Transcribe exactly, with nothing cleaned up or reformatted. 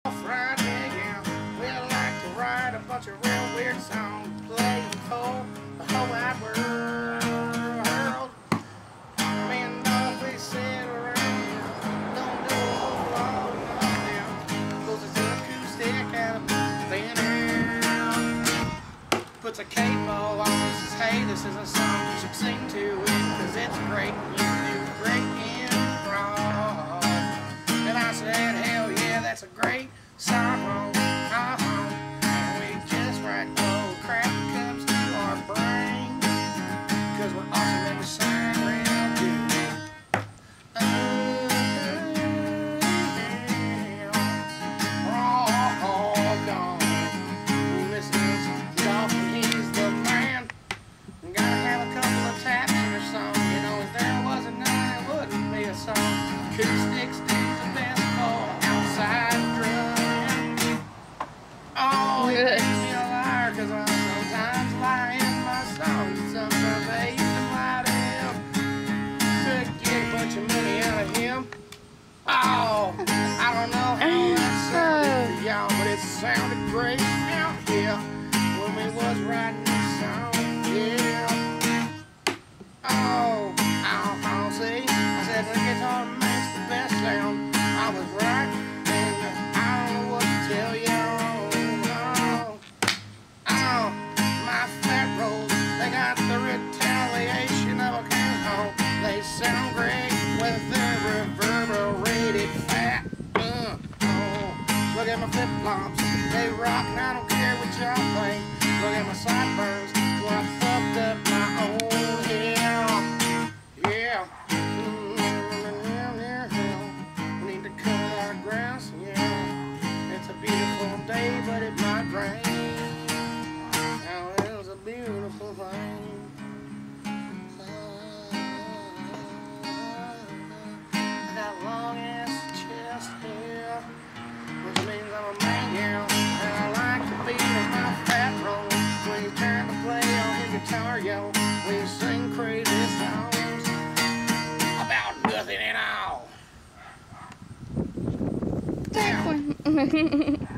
Friday, yeah, we like to write a bunch of real weird songs, play for the whole wide world. Me and Doug, we sit around, don't do a whole lot of nothing, 'cause it's an acoustic and a thin air. Puts a capo on and says, hey, this is a song you should sing to it, 'cause it's great, you do great improv. And I said, hell yeah, that's a great song, uh-huh. And we just write old crap that comes to our brain, 'cause we're awesome and we sing real good. Oh, oh, gone. Listen to Dolphin, he's the man. Gotta have a couple of taps in your song, you know, if there wasn't none, it wouldn't be a song. Acoustics do the best for outside drumming. Oh, it makes me a liar, 'cause I sometimes lie in my songs. Sometimes I even lie to him to get a bunch of money out of him. Oh, I don't know how that sounded for y'all, but it sounded great out here when we was writing this song, yeah. Oh, oh, oh, see, I said the guitar makes the best sound. I was right, and I don't know what to tell you. Oh, oh, my fat rolls, they got the retaliation of a cannonball. They sound great with their reverberated fat. Uh, oh, look at my flip-flops, they rock, and I don't care what y'all think. Look at my sideburns, well, I fucked up my own hair. Yeah. We need to cut our grass, yeah. It's a beautiful day, but it might rain. Now it was a beautiful thing. I got long ass chest hair, which means I'm a man, yeah. And I like to beat with my fat roll when he's trying to play on his guitar, yo. When you sing crazy songs about nothing at all. That one.